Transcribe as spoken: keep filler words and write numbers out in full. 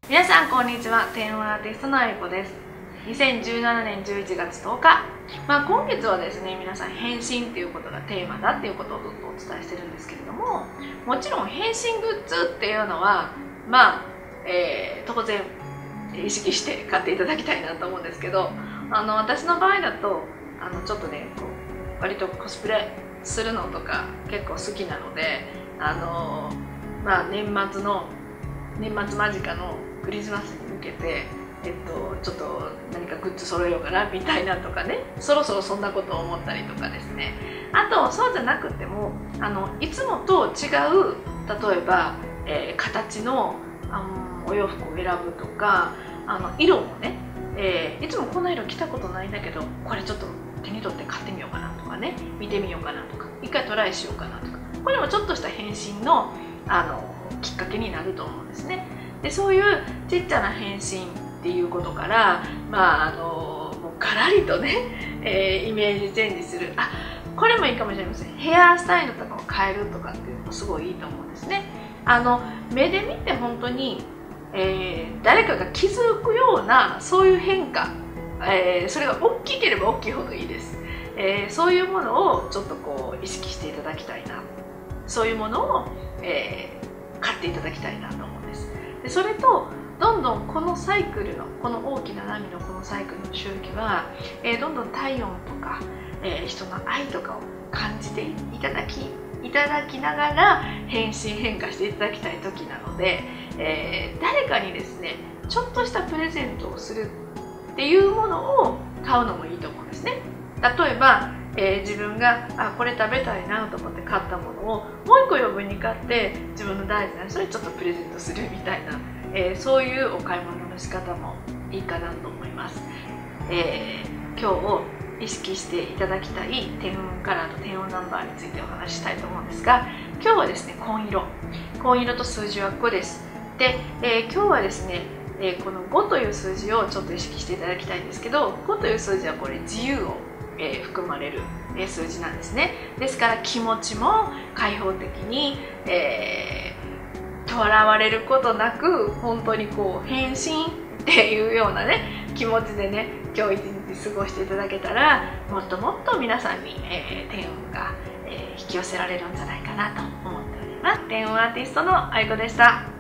皆さんこんにちは。天運アーティストのあゆこです。にせんじゅうななねんじゅういちがつとおか、まあ、今月はですね、皆さん変身っていうことがテーマだっていうことをずっとお伝えしてるんですけれども、もちろん変身グッズっていうのはまあ、えー、当然意識して買っていただきたいなと思うんですけど、あの私の場合だとあのちょっとねこう割とコスプレするのとか結構好きなので、あのまあ年末の年末間近のクリスマスに向けて、えっと、ちょっと何かグッズ揃えようかなみたいなとかね、そろそろそんなことを思ったりとかですね。あとそうじゃなくてもあのいつもと違う例えば、えー、形のあのお洋服を選ぶとか、あの色もね、えー、いつもこんな色着たことないんだけどこれちょっと手に取って買ってみようかなとかね、見てみようかなとか一回トライしようかなとか、これもちょっとした変身のあのきっかけになると思うんですね。でそういうちっちゃな変身っていうことから、まあ、あのもうガラリとね、えー、イメージチェンジする、あこれもいいかもしれません。ヘアスタイルとかを変えるとかっていうのもすごいいいと思うんですね。あの目で見て本当に、えー、誰かが気づくようなそういう変化、えー、それが大きければ大きいほどいいです。えー、そういうものをちょっとこう意識していただきたいな、そういうものを、えー、買っていただきたいなと思うんです。でそれとどんどんこのサイクルのこの大きな波のこのサイクルの周期は、えー、どんどん体温とか、えー、人の愛とかを感じていただきいただきながら変身変化していただきたい時なので、えー、誰かにですねちょっとしたプレゼントをするっていうものを買うのもいいと思うんですね。例えばえー、自分があこれ食べたいなと思って買ったものをもう一個余分に買って自分の大事な人にちょっとプレゼントするみたいな、えー、そういうお買い物の仕方もいいかなと思います。えー、今日意識していただきたい天運カラーと天運ナンバーについてお話ししたいと思うんですが、今日はですね紺色紺色と数字はごです。で、えー、今日はですね、えー、このごという数字をちょっと意識していただきたいんですけど、ごという数字はこれ自由をえー、含まれる、えー、数字なんですね。ですから気持ちも開放的に、えー、とらわれることなく本当にこう変身っていうようなね気持ちでね今日一日過ごしていただけたら、もっともっと皆さんに、えー、天運が、えー、引き寄せられるんじゃないかなと思っております。天運アーティストのあいこでした。